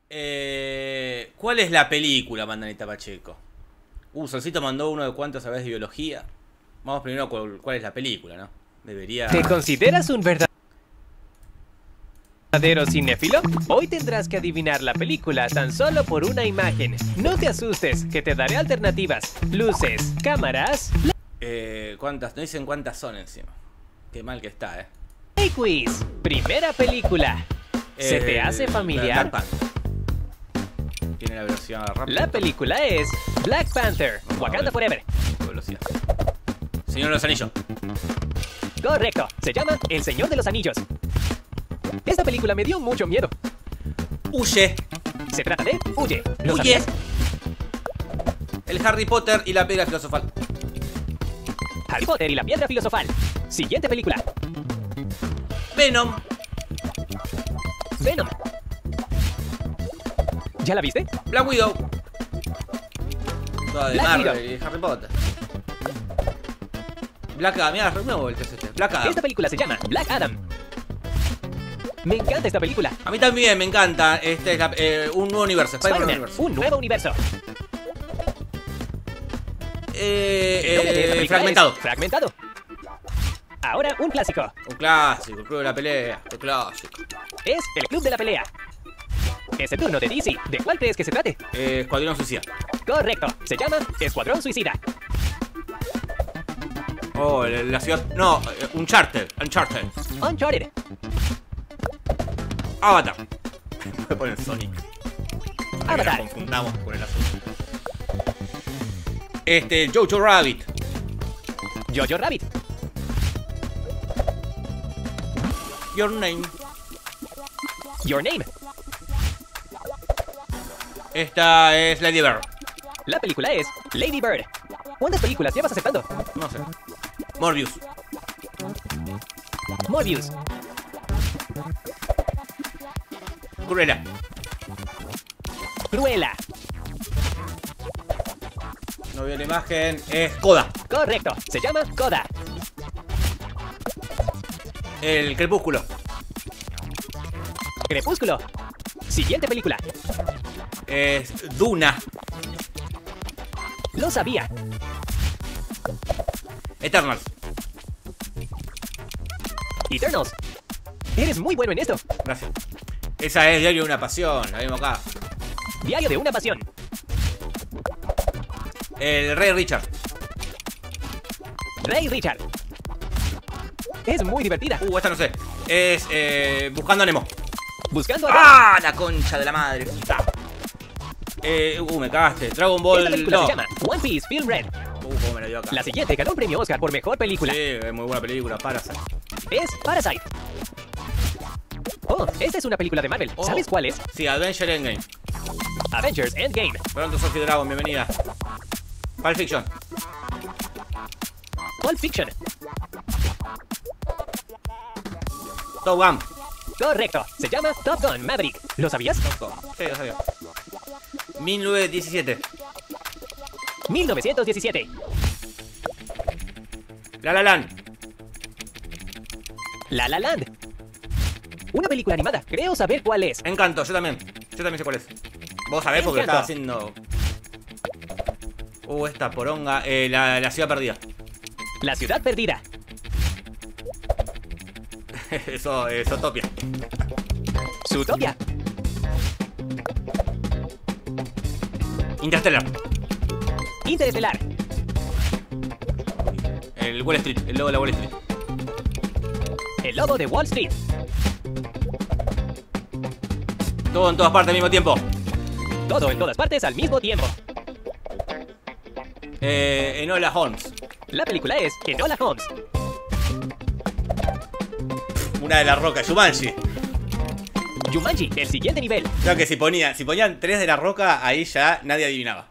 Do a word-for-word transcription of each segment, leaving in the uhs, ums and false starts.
Eh, ¿Cuál es la película, Mandanita Pacheco? Uh, Solcito mandó uno de cuánto sabes de biología. Vamos primero con cuál es la película, ¿no? Debería... ¿Te consideras un verdadero cinéfilo? Hoy tendrás que adivinar la película tan solo por una imagen. No te asustes, que te daré alternativas. Luces, cámaras... Eh, ¿cuántas? No dicen cuántas son encima. Qué mal que está, ¿eh? Play Quiz. Primera película. ¿Se Eh, te hace familiar? Black Panther. Tiene la velocidad rápida. La película es Black Panther, No, Wakanda no, Forever. Velocidad. Señor de los Anillos. Correcto, se llama El Señor de los Anillos. Esta película me dio mucho miedo. Huye. Se trata de Huye. ¿Lo Huye. sabías? El Harry Potter y la piedra filosofal. Harry Potter y la piedra filosofal. Siguiente película. Venom. Venom. ¿Ya la viste? Black Widow. Toda de Black Marvel Widow. y Harry Potter. Black Adam, mira, nuevo el este. Black Adam. Esta película se llama Black Adam. Me encanta esta película. A mí también me encanta. Este es la- eh, un nuevo universo. Spider-Man Spider-Man, universo. un nuevo universo. Eh, El nombre de esta eh, película fragmentado. es Fragmentado. Ahora un clásico. Un clásico, el club de la pelea. Un clásico. Es El Club de la Pelea. Es el turno de D C. ¿De cuál crees que se trate? Eh, Escuadrón Suicida. Correcto. Se llama Escuadrón Suicida. Oh, la, la ciudad. No, eh, Uncharted. Uncharted. Uncharted. Avatar. Voy a poner Sonic. Para que Avatar. nos confundamos con el azul. Este, Jojo Rabbit. Jojo Rabbit. Your Name. Your Name. Esta es Lady Bird. La película es Lady Bird. ¿Cuántas películas llevas aceptando? No sé. Morbius. Morbius. Cruella. Cruella. No veo la imagen. Es Coda. Correcto. Se llama Coda. El Crepúsculo. Crepúsculo. Siguiente película. Es Duna. Lo sabía. Eternals. Eternals. Eres muy bueno en esto. Gracias. Esa es Diario de una Pasión. La vimos acá. Diario de una pasión. El Rey Richard. Rey Richard. Es muy divertida. Uh, esta no sé. Es eh, Buscando a Nemo. Buscando a... ¡Ah! La concha de la madre. Puta. Eh, uh, me cagaste. Dragon Ball. Esta película No. se llama One Piece Film Red. Uh, cómo me la dio acá. La siguiente ganó un premio Oscar por mejor película. Sí, es muy buena película. Parasite. Es Parasite. Oh, esta es una película de Marvel. Oh. ¿Sabes cuál es? Sí, Adventure Endgame. Avengers Endgame. Pronto Sophie Dragon, bienvenida. Pulp Fiction. Pulp Fiction. Top Gun. Correcto. Se llama Top Gun Maverick. ¿Lo sabías? Top Gun. Sí, lo sabía. mil novecientos diecisiete. mil novecientos diecisiete. La La Land. La La Land. Una película animada. Creo saber cuál es. Encanto, yo también. Yo también sé cuál es. Vos sabés porque Encanto. estaba haciendo. Uh, esta poronga. Eh, la, la ciudad perdida. La ciudad perdida. Eso es Zootopia. Zootopia. Interstellar. Interestelar. El Wall Street. El logo de la Wall Street. El lobo de Wall Street. Todo en todas partes al mismo tiempo. Todo en todas partes al mismo tiempo. Eh, Enola Holmes. La película es Enola Holmes. Una de la roca. Jumanji. Jumanji, el siguiente nivel. Creo que si ponían, si ponían tres de la roca, ahí ya nadie adivinaba.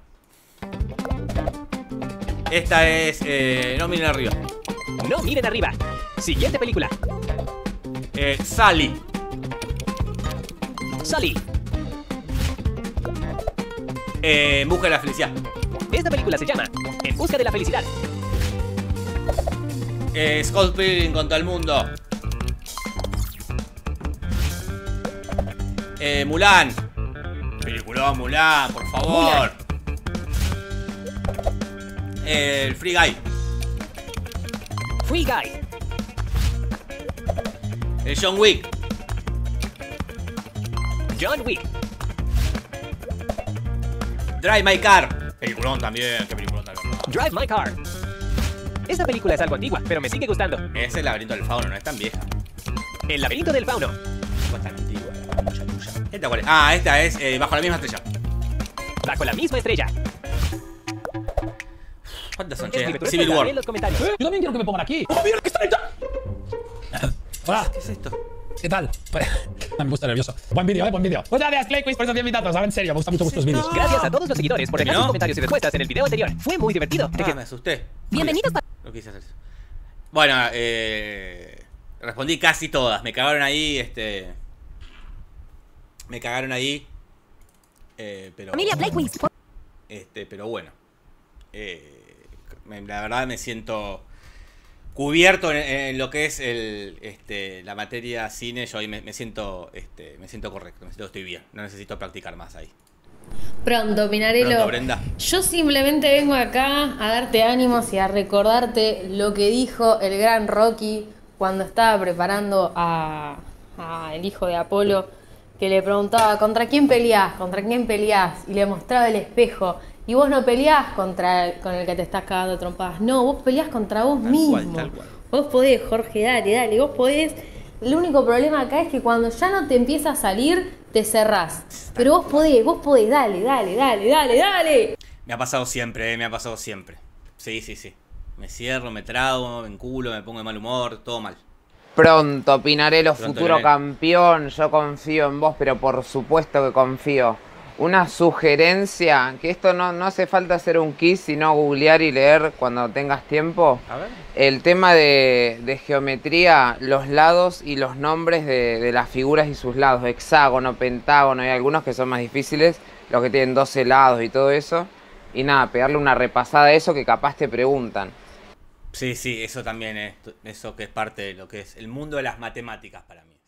Esta es. Eh, no miren arriba. No miren arriba. Siguiente película. Eh, Sally. Sully. Eh, en busca de la felicidad. Esta película se llama En busca de la felicidad. Eh, Scott Pilgrim contra el mundo. Eh, Mulan. Peliculón, Mulan, por favor. El Free Guy. Free Guy. El John Wick. John Wick. Drive My Car. Peliculón también, qué peliculón también. Drive My Car. Esta película es algo antigua, pero me sigue gustando. Es el laberinto del fauno, no es tan vieja. El laberinto del fauno. No es tan antigua, mucha tuya. ¿Esta cuál es? Ah, esta es eh, Bajo la misma estrella. Bajo la misma estrella. ¿Cuántas son, che? Escribe tu Civil respuesta War. en los comentarios. Yo también quiero que me pongan aquí. ¡Oh, mira que está hecha! Hola, ¿Qué es esto? ¿qué tal? Pues, me gusta nervioso. Buen vídeo, eh, buen vídeo. Muchas gracias, Play Quiz, por esos diez minutos. En serio, me gustan mucho vuestros vídeos. Gracias a todos los seguidores por dejar ¿No? sus comentarios y respuestas en el video anterior. Fue muy divertido. Te Ah, que- me asusté. Bienvenidos pa- No quise hacer eso. Bueno, eh... respondí casi todas. Me cagaron ahí, este... Me cagaron ahí. Eh, pero... Familia Play Quiz. Este, pero bueno. Eh, me- la verdad me siento cubierto en, en lo que es el, este, la materia cine. Yo ahí me, me siento, este, me siento correcto, me siento que estoy bien. No necesito practicar más ahí. Pronto, Pinarello. Pronto, Brenda. Yo simplemente vengo acá a darte ánimos y a recordarte lo que dijo el gran Rocky cuando estaba preparando a, a el hijo de Apolo, que le preguntaba, ¿contra quién peleás? ¿Contra quién peleás? Y le mostraba el espejo. Y vos no peleás contra el, con el que te estás cagando trompadas. No, vos peleás contra vos Tal mismo. cual, tal cual. Vos podés, Jorge, dale, dale, vos podés. El único problema acá es que cuando ya no te empieza a salir, te cerrás. Pero vos podés, vos podés, dale, dale, dale, dale, dale. Me ha pasado siempre, eh, me ha pasado siempre. Sí, sí, sí. Me cierro, me trago, me enculo, me pongo de mal humor, todo mal. Pronto, Pinarello, Pronto, futuro Pinarello. campeón. Yo confío en vos, pero por supuesto que confío. Una sugerencia, que esto no, no hace falta hacer un quiz, sino googlear y leer cuando tengas tiempo. A ver. El tema de, de geometría, los lados y los nombres de, de las figuras y sus lados. Hexágono, pentágono, hay algunos que son más difíciles, los que tienen doce lados y todo eso. Y nada, pegarle una repasada a eso que capaz te preguntan. Sí, sí, eso también es, eso que es parte de lo que es el mundo de las matemáticas para mí.